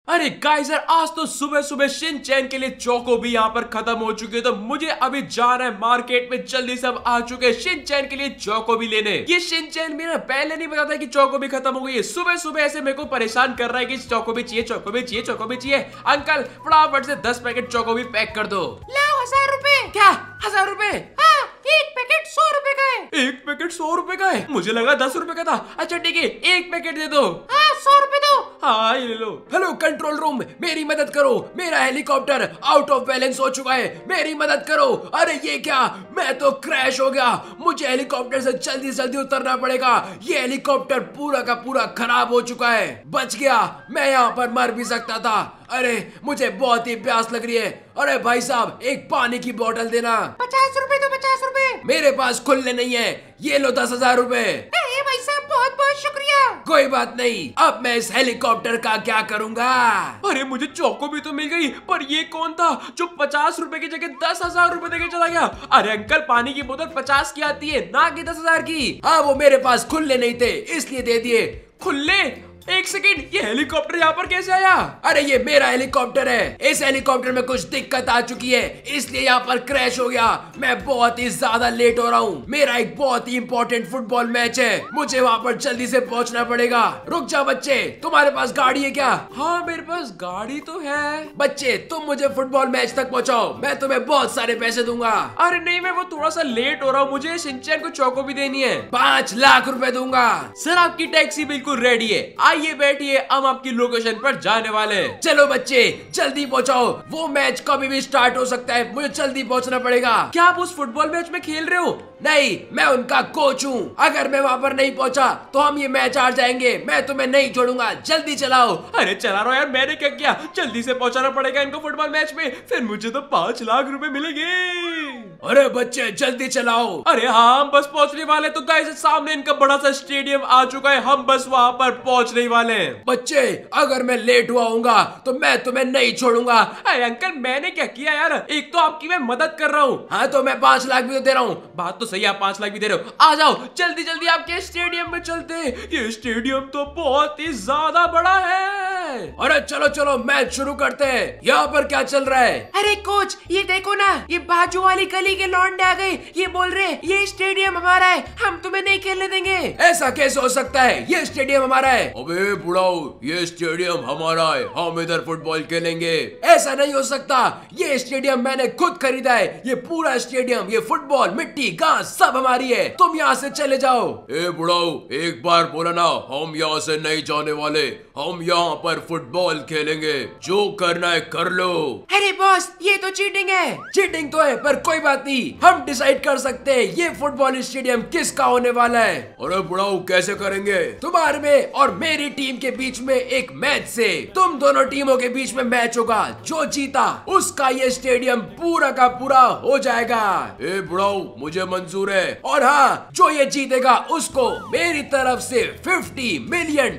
अरे गाइस यार, आज तो सुबह सुबह शिनचैन के लिए चोको भी यहाँ पर खत्म हो चुकी है, तो मुझे अभी जाना है मार्केट में। जल्दी सब आ चुके हैं शिनचैन के लिए चोको भी लेने। ये शिनचैन भी ना पहले नहीं पता था कि चोको भी खत्म हो गई है। सुबह सुबह ऐसे मेरे को परेशान कर रहा है कि चोको भी चाहिए, चोको भी चाहिए, चोको भी चाहिए। अंकल फटाफट से 10 पैकेट चोको भी पैक कर दो। लाओ 1000 रुपए। क्या 1000 रुपए? हाँ, एक पैकेट 100 रुपए का है। एक पैकेट 100 रुपए का है? मुझे लगा 10 रुपए का था। अच्छा ठीक है, एक पैकेट दे दो। हाँ 100 रुपए दो। हाँ ये ले लो। हेलो कंट्रोल रूम, मेरी मदद करो। मेरा हेलीकॉप्टर आउट ऑफ बैलेंस हो चुका है, मेरी मदद करो। अरे ये क्या, मैं तो क्रैश हो गया। मुझे हेलीकॉप्टर से जल्दी जल्दी उतरना पड़ेगा। ये हेलीकॉप्टर पूरा का पूरा खराब हो चुका है। बच गया, मैं यहाँ पर मर भी सकता था। अरे मुझे बहुत ही प्यास लग रही है। अरे भाई साहब, एक पानी की बोतल देना। 50 रुपए दो, 50 रुपए। मेरे पास खुले नहीं है। ये लो 10,000 रुपए। अरे भाई साहब, बहुत बहुत शुक्रिया। कोई बात नहीं, अब मैं इस हेलीकॉप्टर का क्या करूंगा? अरे मुझे चौको भी तो मिल गई, पर ये कौन था जो 50 रुपए की जगह 10,000 रुपए देके चला गया? अरे अंकल, पानी की बोतल 50 की आती है, ना कि 10,000 की। हाँ वो मेरे पास खुले नहीं थे, इसलिए दे दिए। खुले? एक सेकेंड, ये हेलीकॉप्टर यहाँ पर कैसे आया? अरे ये मेरा हेलीकॉप्टर है। इस हेलीकॉप्टर में कुछ दिक्कत आ चुकी है, इसलिए यहाँ पर क्रैश हो गया। मैं बहुत ही ज्यादा लेट हो रहा हूँ। मेरा एक बहुत ही इंपॉर्टेंट फुटबॉल मैच है, मुझे वहाँ पर जल्दी से पहुँचना पड़ेगा। रुक जा बच्चे, तुम्हारे पास गाड़ी है क्या? हाँ मेरे पास गाड़ी तो है। बच्चे तुम मुझे फुटबॉल मैच तक पहुँचाओ, मैं तुम्हें बहुत सारे पैसे दूंगा। अरे नहीं, मैं वो थोड़ा सा लेट हो रहा हूँ, मुझे शिनचैन को चौको भी देनी है। 5 लाख रुपए दूंगा। सर आपकी टैक्सी बिल्कुल रेडी है, आइए बैठिए, हम आपकी लोकेशन पर जाने वाले हैं। चलो बच्चे जल्दी पहुंचाओ, वो मैच कभी भी स्टार्ट हो सकता है, मुझे जल्दी पहुंचना पड़ेगा। क्या आप उस फुटबॉल मैच में खेल रहे हो? नहीं, मैं उनका कोच हूँ। अगर मैं वहाँ पर नहीं पहुंचा तो हम ये मैच हार जाएंगे। मैं तुम्हें नहीं छोड़ूंगा, जल्दी चलाओ। अरे चला रहा यार, मैंने क्या किया? जल्दी से पहुंचाना पड़ेगा इनको फुटबॉल मैच में, फिर मुझे तो 5 लाख रुपए मिलेंगे। अरे बच्चे जल्दी चलाओ। अरे हाँ, हम बस पहुंचने वाले। तो गाइस सामने इनका बड़ा सा स्टेडियम आ चुका है, हम बस वहाँ पर पहुंचने वाले हैं। बच्चे अगर मैं लेट हुआ हूँगा तो मैं तुम्हें नहीं छोड़ूंगा। अरे अंकल, मैंने क्या किया यार? एक तो आपकी मैं मदद कर रहा हूँ। हाँ तो मैं 5 लाख भी तो दे रहा हूँ। बात तो सही है, आप 5 लाख भी दे रहे हो। आ जाओ जल्दी जल्दी, आपके स्टेडियम में चलते हैं। ये स्टेडियम तो बहुत ही ज्यादा बड़ा है। अरे चलो चलो मैच शुरू करते हैं। यहाँ पर क्या चल रहा है? अरे कोच, ये देखो ना, ये बाजू वाली गली के लौंडे आ गए। ये बोल रहे ये स्टेडियम हमारा है, हम तुम्हें नहीं खेलने देंगे। ऐसा कैसे हो सकता है? ये स्टेडियम हमारा है। अबे बुढ़ाओ, ये स्टेडियम हमारा है, हम इधर फुटबॉल खेलेंगे। ऐसा नहीं हो सकता, ये स्टेडियम मैंने खुद खरीदा है। ये पूरा स्टेडियम, ये फुटबॉल, मिट्टी, घास सब हमारी है। तुम यहाँ से चले जाओ। ए बुढ़ाओ, एक बार बोला ना, हम यहाँ से नहीं जाने वाले। हम यहाँ पर फुटबॉल खेलेंगे, जो करना है कर लो। अरे बॉस, ये तो चीटिंग है। चीटिंग तो है, पर कोई बात नहीं, हम डिसाइड कर सकते हैं ये फुटबॉल स्टेडियम किसका होने वाला है। अरे बुढ़ाओ, कैसे करेंगे? तुम्हारे में और मेरी टीम के बीच में एक मैच से तुम दोनों टीमों के बीच में मैच होगा। जो जीता उसका ये स्टेडियम पूरा का पूरा हो जाएगा। ए बुढ़ाओ, मुझे मंजूर है। और हाँ, जो ये जीतेगा उसको मेरी तरफ से $50 मिलियन।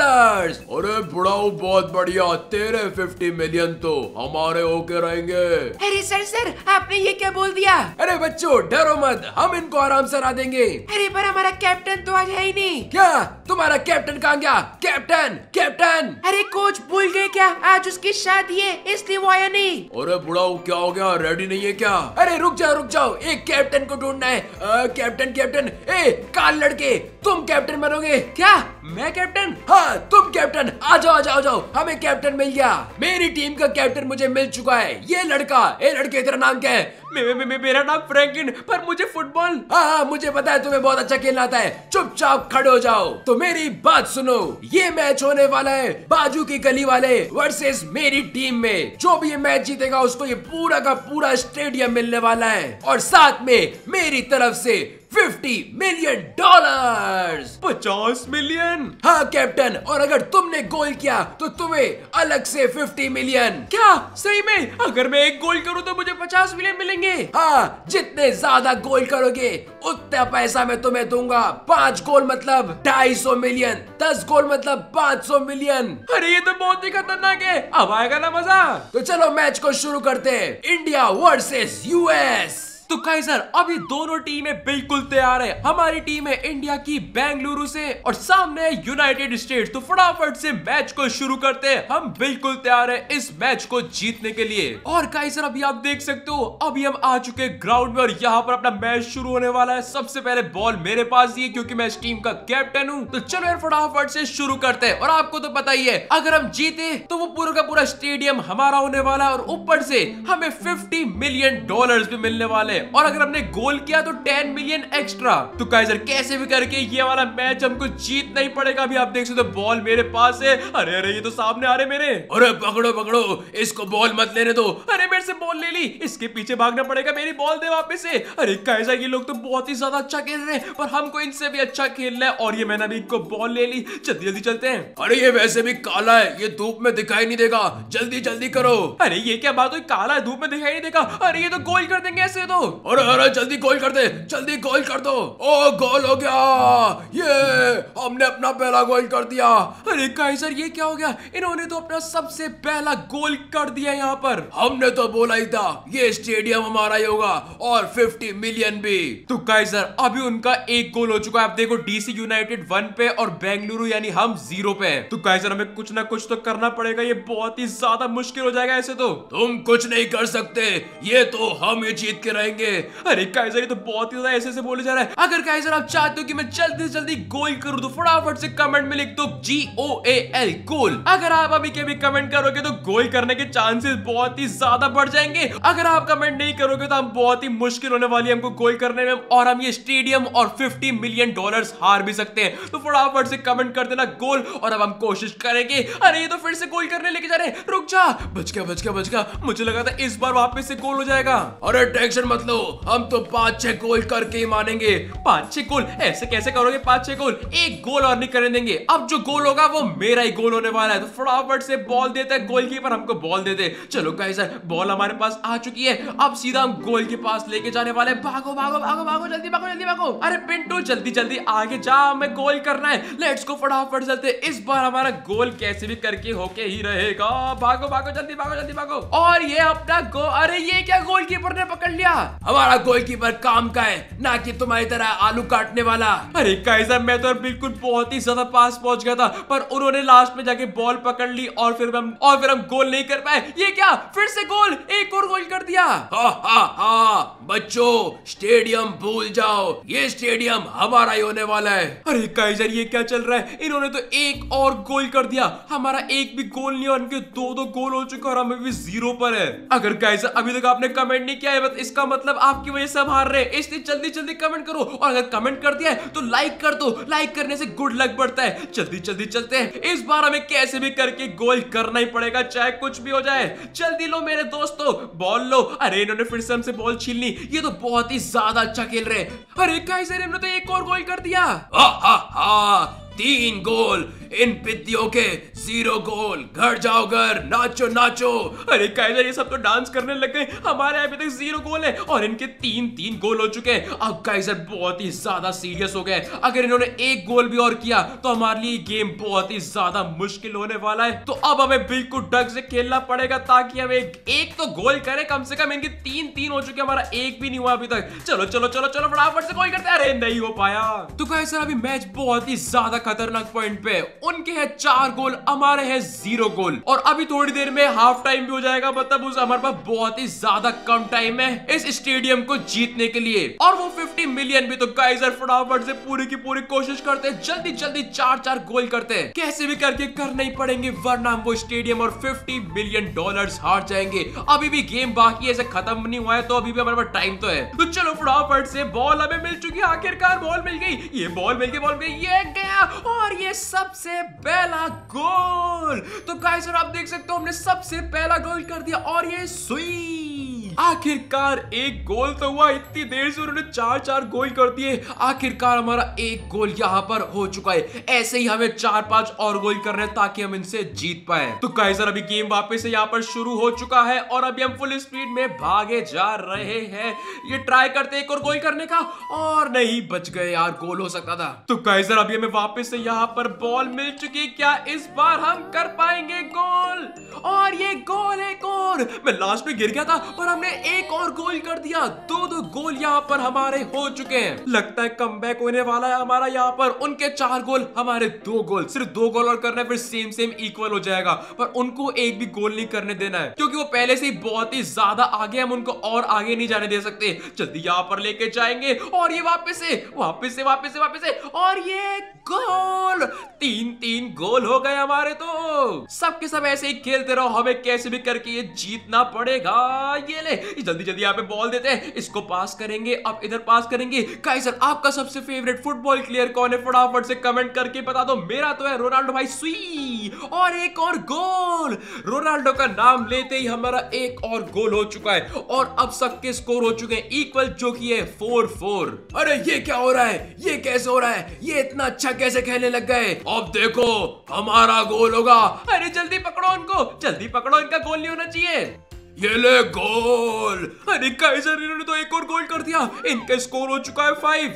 अरे बुढ़ाओ, बहुत बढ़िया, तेरे 50 मिलियन तो हमारे होके रहेंगे। अरे सर, आपने ये क्या बोल दिया? अरे बच्चों डरो मत, हम इनको आराम से हरा देंगे। अरे पर हमारा कैप्टन तो आज है ही नहीं। क्या तुम्हारा कैप्टन कहाँ गया? Captain captain. अरे कोच भूल गए क्या, आज उसकी शादी है, इसलिए वो आया नहीं। अरे बुढ़ाओ, क्या हो गया? रेडी नहीं है क्या? अरे रुक जाओ, एक कैप्टन को ढूंढना है। कैप्टन, ए काल लड़के, तुम कैप्टन बनोगे क्या? मैं कैप्टन? हाँ तुम कैप्टन। आ जाओ, हमें कैप्टन मिल गया। मेरी टीम का कैप्टन मुझे मिल चुका है, ये लड़का। ए लड़के, तेरा नाम क्या है? मेरा नाम फ्रैंकलिन, पर मुझे फुटबॉल। हाँ मुझे पता है तुम्हें बहुत अच्छा खेलना आता है। चुपचाप खड़े हो जाओ। तो मेरी बात सुनो, ये मैच होने वाला है बाजू की गली वाले वर्सेस मेरी टीम में। जो भी ये मैच जीतेगा उसको ये पूरा का पूरा स्टेडियम मिलने वाला है, और साथ में मेरी तरफ से $50 मिलियन। 50 मिलियन? हाँ कैप्टन, और अगर तुमने गोल किया तो तुम्हें अलग से 50 मिलियन। क्या सही में? अगर मैं एक गोल करूँ तो मुझे 50 मिलियन मिलेंगे? हाँ, जितने ज्यादा गोल करोगे उतना पैसा मैं तुम्हें दूंगा। 5 गोल मतलब 250 मिलियन, 10 गोल मतलब 500 मिलियन। अरे ये तो बहुत ही खतरनाक है, अब आएगा ना मजा। तो चलो मैच को शुरू करते हैं। India versus US. तो गाइस अभी दोनों टीमें बिल्कुल तैयार है। हमारी टीम है इंडिया की बेंगलुरु से और सामने है यूनाइटेड स्टेट्स। तो फटाफट से मैच को शुरू करते हैं। हम बिल्कुल तैयार है इस मैच को जीतने के लिए। और गाइस अभी आप देख सकते हो अभी हम आ चुके हैं ग्राउंड में और यहाँ पर अपना मैच शुरू होने वाला है। सबसे पहले बॉल मेरे पास ही है क्योंकि मैं इस टीम का कैप्टन हूँ। तो चलो यार फटाफट से शुरू करते हैं। और आपको तो पता ही है अगर हम जीते तो वो पूरा का पूरा स्टेडियम हमारा होने वाला है और ऊपर से हमें $50 मिलियन भी मिलने वाले। और अगर हमने गोल किया तो 10 मिलियन एक्स्ट्रा। तो गाइस कैसे भी करके ये वाला मैच हमको जीतना ही पड़ेगा। अभी आप देख सकते हो बॉल मेरे पास है। अरे अरे ये तो सामने आ रहे मेरे। अरे पकड़ो पकड़ो इसको, बॉल मत लेने दो। अरे मेरे से बॉल ले ली, इसके पीछे भागना पड़ेगा। मेरी बॉल दे वापस से। अरे गाइस ये लोग तो बहुत ही ज्यादा अच्छा खेल रहे हैं पर हमको इनसे भी अच्छा खेलना है। और ये मैंने अभी इनको बॉल ले ली। जल्दी जल्दी चलते हैं। अरे ये वैसे भी काला है, ये धूप में दिखाई नहीं देगा। जल्दी जल्दी करो। अरे ये क्या बात हुई, काला है धूप में दिखाई नहीं देगा। अरे ये तो गोल कर देंगे ऐसे तो। अरे अरे जल्दी गोल कर दे, जल्दी गोल कर दो। ओ गोल हो गया, ये हमने अपना पहला गोल कर दिया। अरे गाइस ये क्या हो गया, इन्होंने तो अपना सबसे पहला गोल कर दिया यहाँ पर। हमने तो बोला ही था ये स्टेडियम हमारा ही होगा और 50 मिलियन भी। तो गाइस अभी उनका एक गोल हो चुका है। आप देखो डीसी यूनाइटेड 1 पे और बेंगलुरु यानी हम 0 पे हैं। तो गाइस हमें कुछ ना कुछ तो करना पड़ेगा। ये बहुत ही ज्यादा मुश्किल हो जाएगा ऐसे तो। तुम कुछ नहीं कर सकते, ये तो हम ही जीत के रहेंगे। अरे गाइस ये तो बहुत ही ज्यादा ऐसे बोले जा रहा है। अगर गाइस आप चाहते हो कि मैं जल्दी से जल्दी गोल करूं तो फटाफट से कमेंट में लिख दो GOAL गोल। अगर आप अभी के भी कमेंट करोगे तो गोल करने के चांसेस बहुत ही ज्यादा बढ़ जाएंगे। अगर आप कमेंट नहीं करोगे तो हम बहुत ही मुश्किल होने वाली है हमको गोल करने में और हम ये स्टेडियम और $50 मिलियन हार भी सकते हैं। तो फटाफट से कमेंट कर देना गोल और अब हम कोशिश करेंगे। अरे ये तो फिर से गोल करने लेके जा रहे हैं। रुक जा, बच गया बच गया बच गया। मुझे लगा था इस बार वापस से गोल हो जाएगा। अरे टेंशन मत लो, हम तो 5-6 गोल करके ही मानेंगे। 5-6 गोल ऐसे कैसे करोगे? 5-6 गोल, एक गोल और नहीं करने देंगे। अब जो गोल होगा वो मेरा ही गोल होने वाला है। तो फटाफट से बॉल देता है गोलकीपर, हमको बॉल दे दे। चलो गाइस बॉल हमारे पास आ चुकी है। अब सीधा हम गोल के पास लेके जाने वाले। भागो भागो भागो भागो, जल्दी भागो जल्दी भागो। अरे पिंटू जल्दी जल्दी आगे जा, हमें गोल करना है। लेट्स गो फटाफट चलते। इस बार हमारा गोल कैसे भी करके होके ही रहेगा। भागो भागो जल्दी भागो जल्दी भागो। और ये अपना गोल, अरे ये क्या गोलकीपर ने पकड़ लिया। हमारा गोलकीपर काम का है ना कि तुम्हारी तरह आलू काटने वाला। अरे गाइस मैं तो बिल्कुल बहुत ही ज्यादा पास पहुंच गया था पर उन्होंने लास्ट में जाके बॉल पकड़ ली और फिर हम गोल नहीं कर पाए। ये क्या, फिर से गोल, एक और गोल कर दिया। बच्चों स्टेडियम भूल जाओ, ये स्टेडियम हमारा ही होने वाला है। अरे गाइस ये क्या चल रहा है, इन्होंने तो एक और गोल कर दिया। हमारा एक भी गोल नहीं, उनके 2-2 गोल हो चुके और हम अभी 0 पर है। अगर गाइस अभी तक आपने कमेंट नहीं किया है इसका मतलब आपकी वजह से हम हार रहे हैं, इसलिए जल्दी जल्दी कमेंट करो। और अगर कमेंट कर दिया है तो लाइक कर दो, लाइक करने से गुड लक बढ़ता है। जल्दी जल्दी चलते हैं। इस बार हमें कैसे भी करके गोल करना ही पड़ेगा चाहे कुछ भी हो जाए। जल्दी लो मेरे दोस्तों, बॉल लो। अरे इन्होंने फिर से हमसे बॉल छीन ली। ये तो बहुत ही ज्यादा अच्छा खेल रहे हैं। अरे गाइस इन्होंने तो एक और गोल कर दिया। 3 गोल इन पिद्दियों के, 0 गोल। घर जाओ घर, नाचो नाचो। अरे गाइस ये सब तो डांस करने लग गए। हमारे अभी तक 0 गोल है और इनके 3-3 गोल हो चुके हैं। अब गाइस बहुत ही ज्यादा सीरियस हो गए। अगर इन्होंने एक गोल भी और किया तो हमारे लिए गेम बहुत ही ज्यादा मुश्किल होने वाला है। तो अब हमें बिल्कुल ढंग से खेलना पड़ेगा ताकि हम एक तो गोल करें कम से कम। इनके 3-3 हो चुके, हमारा एक भी नहीं हुआ अभी तक। चलो चलो चलो चलो फटाफट से गोल करते हैं। अरे नहीं हो पाया। तो गाइस अभी मैच बहुत ही ज्यादा खतरनाक पॉइंट पे। उनके हैं 4 गोल, हमारे हैं 0 गोल। और अभी थोड़ी देर में हाफ टाइम भी हो जाएगा। मतलब हमारे पास बहुत ही ज्यादा कम टाइम है इस स्टेडियम को जीतने के लिए और वो 50 मिलियन भी। तो गाइस फटाफट से पूरी की पूरी कोशिश करते हैं, जल्दी जल्दी 4-4 गोल करते हैं। कैसे भी करके करना ही पड़ेंगे वरना हम वो स्टेडियम और $50 मिलियन हार जाएंगे। अभी भी गेम बाकी है, ऐसे खत्म नहीं हुआ है तो अभी भी हमारे पास टाइम तो है। तो चलो फटाफट से, बॉल हमें मिल चुकी है। आखिरकार बॉल मिल गई। ये बॉल मिल गई, ये गया और ये सबसे पहला गोल। तो गाइस आप देख सकते हो हमने सबसे पहला गोल कर दिया और ये सुई। आखिरकार एक गोल तो हुआ। इतनी देर से उन्होंने 4-4 गोल कर दिए। आखिरकार हमारा एक गोल यहाँ पर हो चुका है। ऐसे ही हमें 4-5 और गोल करने ताकि हम इनसे जीत पाए। तो गाइस अभी गेम वापस से यहाँ पर शुरू हो चुका है और अभी हम फुल स्पीड में भागे जा रहे हैं। ये ट्राई करते एक और गोल करने का और नहीं, बच गए यार, गोल हो सकता था। तो गाइस अभी हमें वापस से यहाँ पर बॉल मिल चुकी। क्या इस बार हम कर पाएंगे गोल? और ये गोल है, गोल। और मैं लास्ट में गिर गया था पर हमने एक और गोल कर दिया। 2-2 गोल यहाँ पर हमारे हो चुके हैं। लगता है कमबैक होने वाला है हमारा यहाँ पर। उनके 4 गोल, हमारे 2 गोल, सिर्फ 2 गोल और करना है, फिर सेम इक्वल हो जाएगा। पर उनको एक भी गोल नहीं करने देना है क्योंकि वो पहले से ही बहुत ही ज्यादा आगे, हम उनको और आगे नहीं जाने दे सकते। जल्दी यहाँ पर लेके जाएंगे और ये वापस से और ये गोल। 3-3 गोल हो गए हमारे। तो सबके सब ऐसे ही खेलते रहो, हमें कैसे भी करके ये जीतना पड़ेगा। ये ले जल्दी यहाँ पे बॉल देते हैं, इसको पास करेंगे, अब इधर पास करेंगे। काइजर आपका सबसे फेवरेट फुटबॉल प्लेयर कौन है? फटाफट से कमेंट करके बता दो। मेरा तो है रोनाल्डो भाई। सुई और एक और गोल। रोनाल्डो का नाम लेते ही हमारा एक और गोल हो चुका है और अब सबके स्कोर हो चुके हैं इक्वल, जो कि है 4-4। अरे ये क्या हो रहा है? ये कैसे हो रहा है? ये इतना अच्छा कैसे खेलने लग गए? अब देखो हमारा गोल होगा। अरे जल्दी पकड़ो उनको, जल्दी पकड़ो, इनका गोल नहीं होना चाहिए। ये ले गोल। अरे काइजर इन्होंने तो एक और गोल कर दिया। इनका स्कोर हो चुका है 5।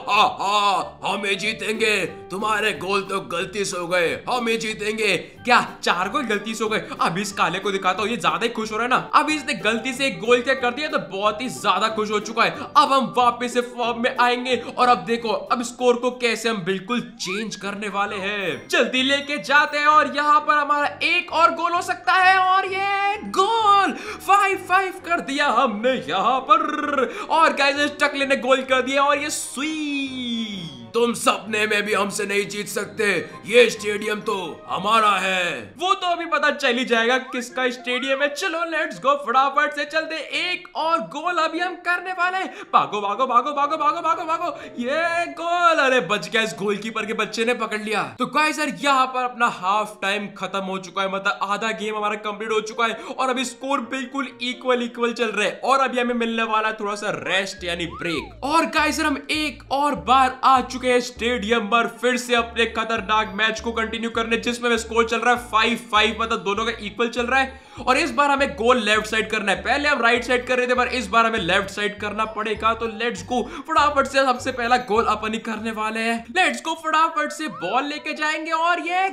हमें जीतेंगे। तुम्हारे गोल तो गलती से हो गए, हमें जीतेंगे। क्या 4 गोल गलती से हो गए? अभी इस काले को दिखाता हूँ, ये ज्यादा ही खुश हो रहा है ना। अभी इसने गलती से एक गोल क्या कर दिया तो बहुत ही ज्यादा खुश हो चुका है। अब हम वापस से फॉर्म में आएंगे और अब देखो अब स्कोर को कैसे हम बिल्कुल चेंज करने वाले हैं। जल्दी लेके जाते हैं और यहाँ पर हमारा एक और गोल हो सकता है और ये गोल 5-5 कर दिया हमने यहाँ पर। और गाइस टकले ने गोल कर दिया और ये सुई। तुम सपने में भी हमसे नहीं जीत सकते, ये स्टेडियम तो हमारा है। वो तो अभी पता चल ही जाएगा किसका स्टेडियम है। चलो लेट्स गो, फटाफट से चलते। एक और गोल अभी हम करने वाले हैं। भागो भागो भागो भागो भागो भागो भागो। ये गोल, अरे बच गया, इस गोलकीपर के बच्चे ने पकड़ लिया। तो गाइस यार यहाँ पर अपना हाफ टाइम खत्म हो चुका है, मतलब आधा गेम हमारा कंप्लीट हो चुका है और अभी स्कोर बिल्कुल इक्वल चल रहा है और अभी हमें मिलने वाला है थोड़ा सा रेस्ट यानी ब्रेक। और गाइस यार हम एक और बार आ चुके स्टेडियम पर फिर से अपने खतरनाक मैच को कंटिन्यू करने, जिसमें स्कोर चल रहा है 5-5, मतलब दोनों का इक्वल चल रहा है। और इस बार हमें गोल लेफ्ट साइड करना है। पहले हम राइट साइड कर रहे थे पर इस बार हमें लेफ्ट साइड करना पड़ेगा। तो लेट्स गो, फटाफट से सबसे पहला गोल अपन ही करने वाले हैं। लेट्स गो, फटाफट से बॉल लेके जाएंगे और ये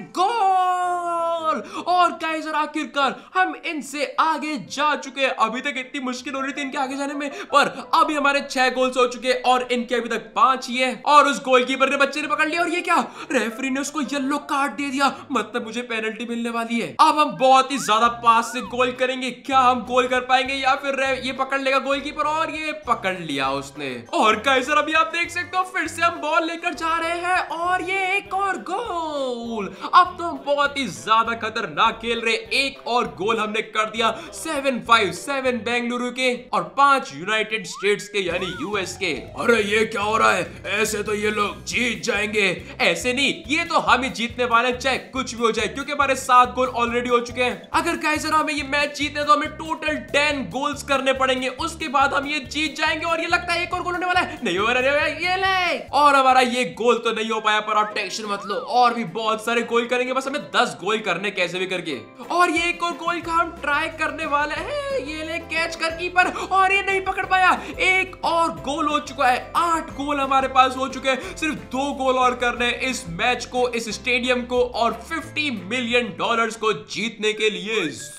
गोल। और गाइस आखिरकार हम इनसे आगे जा चुके हैं। अभी तक इतनी मुश्किल हो रही थी इनके आगे जाने में, पर अभी हमारे 6 गोल्स हो चुके हैं और इनके अभी तक 5 ही है। और उस गोलकीपर ने बच्चे ने पकड़ लिया और ये क्या, रेफरी ने उसको येलो कार्ड दे दिया, मतलब मुझे पेनल्टी मिलने वाली है। अब हम बहुत ही ज्यादा पास से गोल करेंगे। क्या हम गोल कर पाएंगे या फिर ये पकड़ लेगा गोलकीपर? और ये पकड़ लिया उसने। और गाइस अभी आप देख सकते हो फिर से हम बॉल लेकर जा रहे हैं और ये एक और गोल। अब तो हम बहुत ही ज्यादा खतरनाक खेल रहे। एक और गोल हमने कर दिया। 7-5, 7 बेंगलुरु के और 5 यूनाइटेड स्टेट्स के यानी यूएस के। अरे ये क्या हो रहा है? ऐसे तो ये लोग जीत जाएंगे। ऐसे नहीं, ये तो हम ही जीतने वाले, चाहे कुछ भी हो जाए, क्योंकि हमारे 7 गोल ऑलरेडी हो चुके हैं। अगर गाइस हमें ये मैच जीतने तो हमें टोटल 10 गोल्स करने पड़ेंगे, उसके बाद हम ये जीत जाएंगे। और ये लगता है एक और गोल होने वाला है। नहीं हो रहा है, ये ले। और हमारा ये गोल तो नहीं हो पाया, पर आप टेंशन मत लो, और भी बहुत सारे गोल करेंगे। बस हमें 10 गोल करने कैसे भी करके। और ये एक और गोल का हम ट्राई करने वाले हैं। ये ले कैच कर कीपर, और ये नहीं पकड़ पाया। एक और गोल हो चुका है। 8 गोल हमारे पास हो चुके हैं। सिर्फ 2 गोल और करने इस मैच को, इस स्टेडियम को और $50 मिलियन को जीतने के लिए।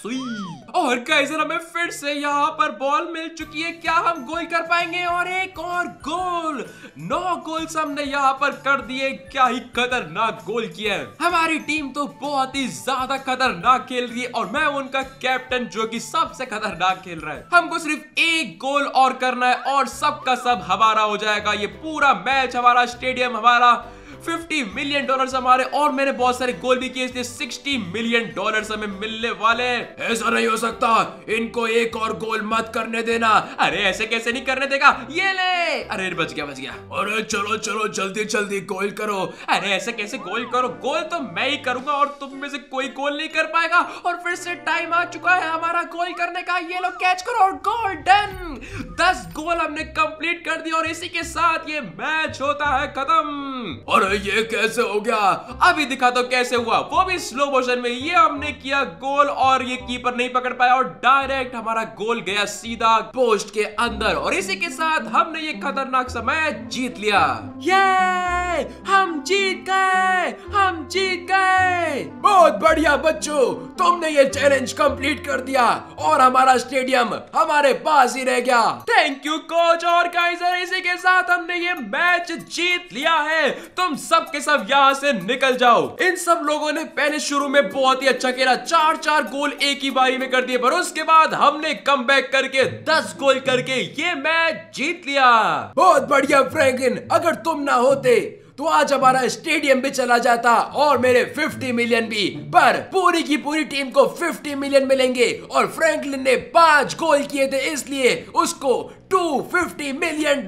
और गाइस हमें फिर से यहाँ पर बॉल मिल चुकी है। क्या हम गोल कर पाएंगे? और एक और गोल। 9 गोल्स हमने यहाँ पर कर दिए। क्या ही खतरनाक गोल किया है। हमारी टीम तो बहुत ही ज्यादा खतरनाक खेल रही है और मैं उनका कैप्टन जो कि सबसे खतरनाक खेल रहा है। हमको सिर्फ एक गोल और करना है और सबका सब हमारा हो जाएगा। ये पूरा मैच हमारा, स्टेडियम हमारा, $50 मिलियन हमारे। और मैंने बहुत सारे गोल भी किए, इसलिए $60 मिलियन हमें मिलने वाले हैं। ऐसा नहीं हो सकता, इनको एक और गोल मत करने देना। अरे ऐसे कैसे नहीं करने देगा, ये ले। अरे बच गया। अरे चलो चलो जल्दी जल्दी गोल करो। अरे ऐसे कैसे गोल करो? गोल तो मैं ही करूंगा और तुम में से कोई गोल नहीं कर पाएगा। और फिर से टाइम आ चुका है हमारा गोल करने का। ये लो कैच करो और गोल डन। 10 गोल हमने कंप्लीट कर दिया और इसी के साथ ये मैच होता है खत्म। अरे ये कैसे हो गया? अभी दिखा तो कैसे हुआ, वो भी स्लो मोशन में। ये हमने किया गोल और ये कीपर नहीं पकड़ पाया और डायरेक्ट हमारा गोल गया सीधा पोस्ट के अंदर। और इसी के साथ हमने ये खतरनाक सा मैच जीत लिया। ये हम जीत गए, हम जीत गए। बहुत बढ़िया बच्चों, तुमने ये चैलेंज कंप्लीट कर दिया और हमारा स्टेडियम हमारे पास ही रह गया। थैंक यू कोच और काइजर, इसी के साथ हमने ये मैच जीत लिया है। तुम सब के सब यहाँ से निकल जाओ। इन सब लोगों ने पहले शुरू में बहुत ही अच्छा खेला, 4-4 गोल एक ही बारी में कर दिए, पर उसके बाद हमने कमबैक करके 10 गोल करके ये मैच जीत लिया। बहुत बढ़िया फ्रैंकलिन, अगर तुम ना होते तो आज हमारा स्टेडियम भी चला जाता और मेरे 50 मिलियन भी। पर पूरी की पूरी टीम को 50 मिलियन मिलेंगे और फ्रैंकलिन ने 5 गोल किए थे, इसलिए उसको $250 मिलियन।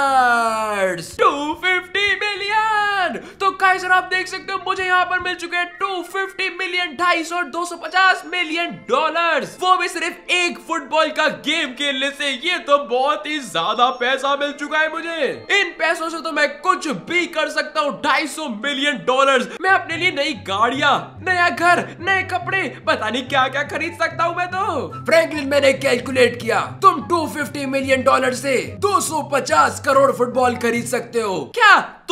250 मिलियन। तो काइजर आप देख सकते हो मुझे यहाँ पर मिल चुके हैं 250 मिलियन, 250 और $250 मिलियन, वो भी सिर्फ एक फुटबॉल का गेम खेलने से। ये तो बहुत ही ज्यादा पैसा मिल चुका है मुझे। इन पैसों से तो मैं कुछ भी कर सकता हूँ। $250 मिलियन। मैं अपने लिए नई गाड़ियां, नया घर, नए कपड़े, पता नहीं क्या क्या खरीद सकता हूँ मैं तो। फ्रैंकलिन मैंने कैलकुलेट किया, तुम $250 मिलियन से 250 करोड़ फुटबॉल खरीद सकते हो। क्या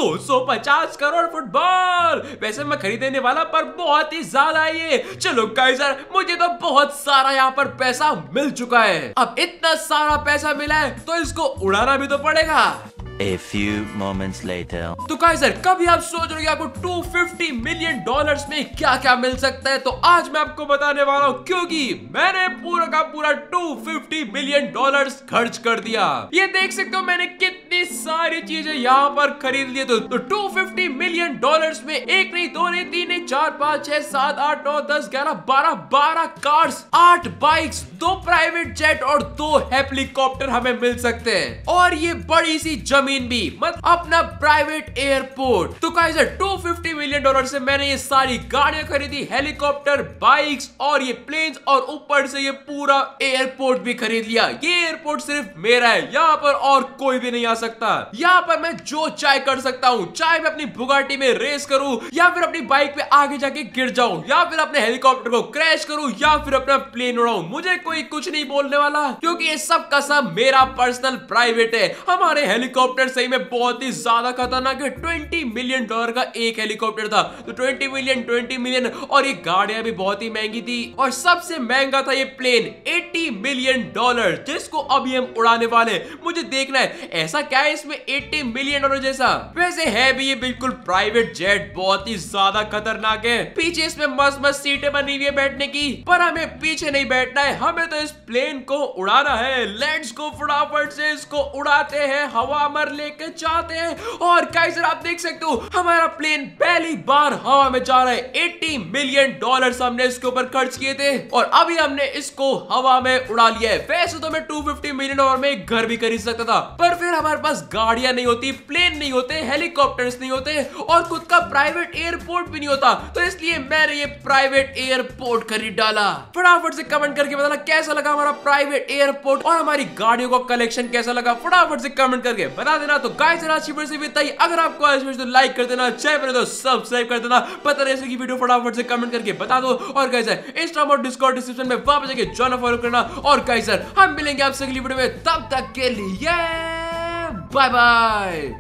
250 करोड़ फुटबॉल? वैसे मैं खरीदने वाला, पर बहुत ही ज्यादा है ये। चलो काइजर, मुझे तो बहुत सारा यहाँ पर पैसा मिल चुका है। अब इतना सारा पैसा मिला है तो इसको उड़ाना भी तो पड़ेगा। A few moments later. तो काइजर, कभी आप सोच रहे हो आपको $250 मिलियन में क्या क्या मिल सकता है, तो आज मैं आपको बताने वाला हूँ, क्योंकि मैंने पूरा का पूरा $250 मिलियन खर्च कर दिया। ये देख सकते हो मैंने कितनी सारी चीजें यहाँ पर खरीद ली। तो $250 मिलियन में 1 नहीं 2 नहीं 3 नहीं 4 5 6 7 8 9 10 11 12 कार्स, 8 बाइक्स, 2 प्राइवेट जेट और 2 हेलीकॉप्टर हमें मिल सकते हैं। और ये बड़ी सी जमीन भी, मतलब अपना प्राइवेट एयरपोर्ट। तो काइजर, $250 मिलियन से मैंने ये सारी गाड़ियां खरीदी, हेलीकॉप्टर, बाइक्स और ये प्लेन्स, और ऊपर से ये पूरा एयरपोर्ट भी खरीद लिया। ये एयरपोर्ट सिर्फ मेरा है, यहाँ पर और कोई भी नहीं आ सकता। यहाँ पर मैं जो चाहे कर सकता हूँ, चाहे मैं अपनी बुगाटी में रेस करूँ, या फिर अपनी बाइक पे आगे जाके गिर जाऊं, या फिर अपने हेलीकॉप्टर को क्रैश करूं, या फिर अपना प्लेन उड़ाऊं। मुझे कोई कुछ नहीं बोलने वाला, क्योंकि ये सब का सब मेरा पर्सनल प्राइवेट है। हमारे हेलीकॉप्टर सही में बहुत ही ज्यादा खतरनाक है। $20 मिलियन का एक हेलीकॉप्टर था, तो 20 मिलियन, और ये गाड़ियां भी बहुत ही महंगी थी। और सबसे महंगा था ये प्लेन, $80 मिलियन, जिसको अभी हम उड़ाने वाले। मुझे देखना है ऐसा क्या है इसमें $80 मिलियन जैसा। वैसे है भी ये बिल्कुल प्राइवेट जेट, बहुत ही ज्यादा खतरनाक है। पीछे इसमें मस्त मस्त सीटें बनी हुई है बैठने की, पर हमें पीछे नहीं बैठना है, हमें तो इस प्लेन को उड़ाना है। लेट्स गो, फटाफट से इसको उड़ाते हैं, हवा में लेके जाते हैं। और काइजर, आप देख सकते हो हमारा प्लेन पहली बार हवा में जा रहा है। $80 मिलियन हमने इसके ऊपर खर्च किए थे, और अभी हमने इसको हवा में उड़ा लिया है। वैसे तो मैं $250 मिलियन में एक घर भी खरीद सकता था, पर फिर हमारे पास गाड़ियां नहीं होती, प्लेन नहीं होते, हेलीकॉप्टर्स नहीं होते, और खुद का प्राइवेट एयरपोर्ट भी नहीं होता। तो इसलिए मैंने ये प्राइवेट एयरपोर्ट खरीद डाला। फटाफट से कमेंट करके बताना कैसा लगा हमारा प्राइवेट एयरपोर्ट, और हमारी गाड़ियों का कलेक्शन कैसा लगा, फटाफट से कमेंट करके बता देना। तो गाइस, आज की वीडियो से इतना ही। अगर आपको आज वीडियो तो लाइक कर देना, चैनल पर तो सब्सक्राइब कर देना। पता नहीं ऐसे की वीडियो फटाफट से कमेंट करके बता दो। और गाइस, इंस्टाग्राम और डिस्कॉर्ड डिस्क्रिप्शन में वहां पे जाके ज्वाइन फॉलो करना। और गाइस, हम मिलेंगे आपसे अगली वीडियो में, तब तक के लिए बाय बाय।